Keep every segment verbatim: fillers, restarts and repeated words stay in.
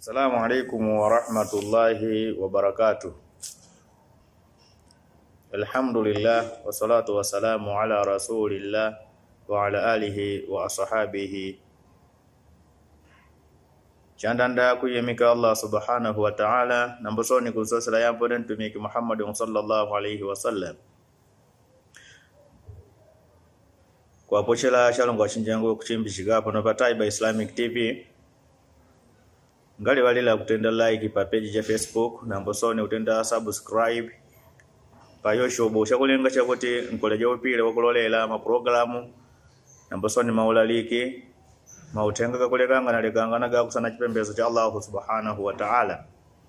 Assalamu alaikum warahmatullahi wabarakatuh. Alhamdulillah wassalatu wassalamu ala rasulillah wa ala alihi wa ashabihi. Chandanda kuyemika Allah subhanahu wa ta'ala nambosoni kusosala yampo den tumiki Muhammadun sallallahu alaihi wasallam. Kwa pochela shalongo chinjangu kuchimbishiga pano patai ba Islamic T V. Ngali walila kutenda like pa page ya Facebook na mbosoni utenda subscribe pa YouTube ushakulenga chakote nkoleje upile wakulolela ma programu na mbosoni maulaliki mautenga kulekanga na lekanga naga kusana chipembezo cha Allah subhanahu wa ta'ala.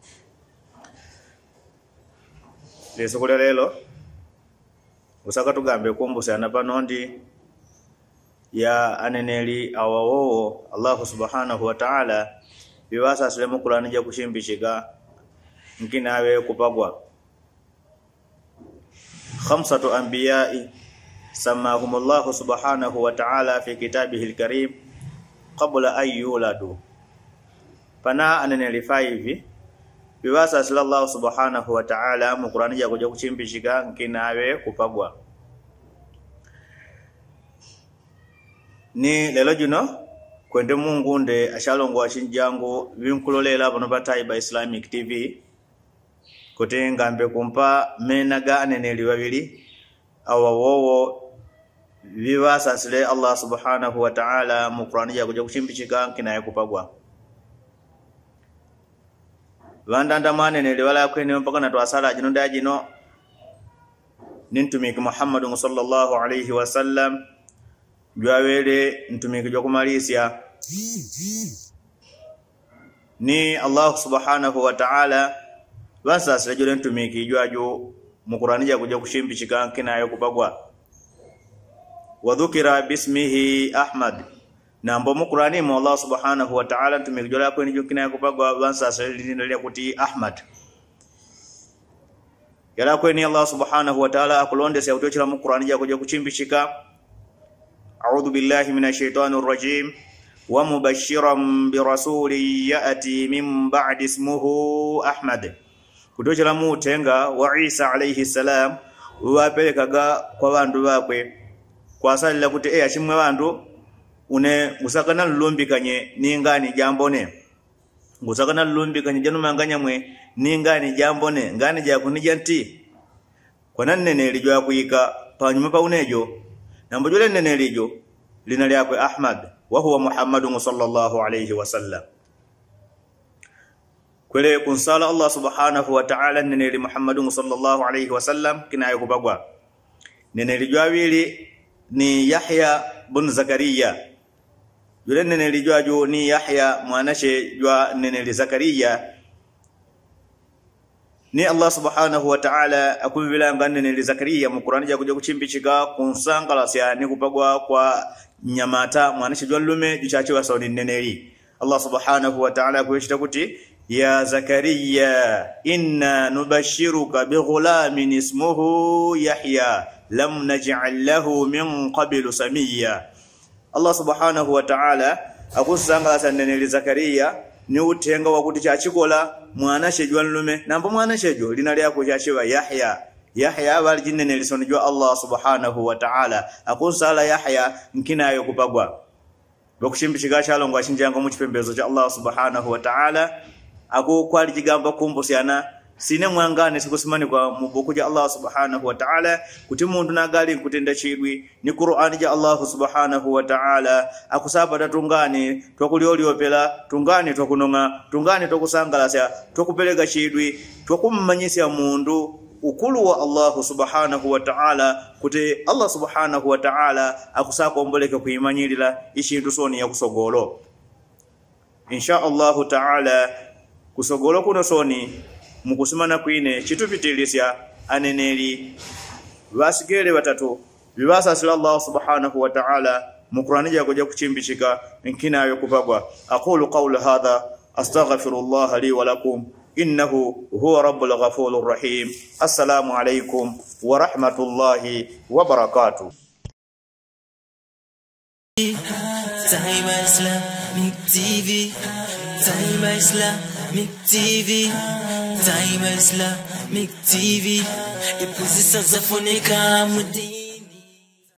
Leso kulelelo usaka tugambe kumbusana panondi ya aneneli awawo Allah subhanahu wa ta'ala biwasa sulemu Qur'ani ja kushimbishika nkinawe kupagwa. Khamsatu anbiya'i samahumullahu subhanahu wa ta'ala fi kitabihil karim qabla an yuladu. Pana aneneli five biwasa sallallahu subhanahu wa ta'ala mu Qur'ani ja kuja kushimbishika nkinawe kupagwa. Ni lelo juno kwende Mungu nde ashalongo ashinjango vinkulolela bano batai ba Islamic T V kotenga mbe kumpa menaga aneneli wabili awawowo viwasa sile Allah subhanahu wa ta'ala mu Qur'ani ya kuja kuchimbishika kinaye kupagwa. Vandanda maneneli wala kwene mpaka na twasala jino dajino nintumiki Muhammadun sallallahu alaihi wasallam Jwawele ntumiki jokumalisia ni Allah subhanahu wa ta'ala wasa sejole ntumiki jwajo mu Qur'ani ja kuja kushimbishika kinayo kupagwa. Wa dhukira bismihi Ahmad na mbo mu Qur'ani mu Allah subhanahu wa ta'ala ntumiki jola kweni jo kinayo kupagwa wasa sejole kuti Ahmad. Yala kweni Allah subhanahu wa ta'ala akulonde se utochira mu Qur'ani ja kuja kushimbishika. أعوذ بالله من الشيطان الرجيم ومبشرا برسول يأتي من بعد اسمه أحمد. Kutochela mu tenga wa Isa alayhi salam wapelekaga kwa bandu bakwe kwa salila kuti eh ashimwe bandu une musakana lumbikanye ningani jambone musakana lumbikanye janu manganya mwe ningani jambone ngani ja kunija nti kwa nanene lijwa kuika panyuma pa unejo nambojole nene lijo lina lyakwe Ahmad wa huwa Muhammadun sallallahu alayhi wasallam. Kwele kunsala Allah subhanahu wa ta'ala nene li Muhammadun sallallahu alayhi wasallam kinaye kupagwa. Nene lijo awili ni Yahya bin Zakariya. Yule nene lijo ajo ni Yahya mwanashe jwa nene li Zakariya. Ni Allah subhanahu wa ta'ala akubila ngane ni Zakariya mu Qur'ani ja kuja kuchimbishika kunsangala sia ni kupagwa kwa nyamata mwanashi jwalume jichache wa saudi neneli. Allah subhanahu wa ta'ala kuishita kuti ya Zakariya inna nubashiruka bighulamin ismuhu Yahya lam naj'al lahu min qablu samiyya. Allah subhanahu wa ta'ala akusangala saneneli Zakariya ni utenga wakuti chachikola mwana shejwa nlume nambo mwana shejo linali yako chashiwa Yahya. Yahya wali jinene lisonijwa Allah subhanahu wa ta'ala akunsala Yahya nkinayo kupagwa. Bakushimbishika chalongo ashinjango mu chipembezo cha Allah subhanahu wa ta'ala aku kwali jigamba kumbusiana sine mwangane sikusimani kwa mubuku ja Allah subhanahu wa ta'ala kuti mundu nagali kutenda chidwi ni Qur'ani ja Allah subhanahu wa ta'ala akusaba tatungani twakulioli opela tungani twakunonga tungani twakusangalasya twakupeleka chidwi twakummanyisya mundu ukulu wa Allah subhanahu wa ta'ala kuti Allah subhanahu wa ta'ala akusaka omboleka kuimanyirira ishintu soni ya kusogolo. Insha Allah ta'ala kusogolo kuno soni mukusimana kwine chitupitilisya aneneli wasigere watatu bibasa sallallahu subhanahu wa ta'ala mu Qur'ani ja kuja kuchimbishika nkinayo kupagwa. Aqulu qawla hadha astaghfirullah li wa lakum innahu huwa rabbul ghafurur rahim. Assalamu alaykum wa rahmatullahi wa barakatuh. Time Islamic T V Time Islamic T V, Time Islamic T V, ipuzi sazafunika mudi.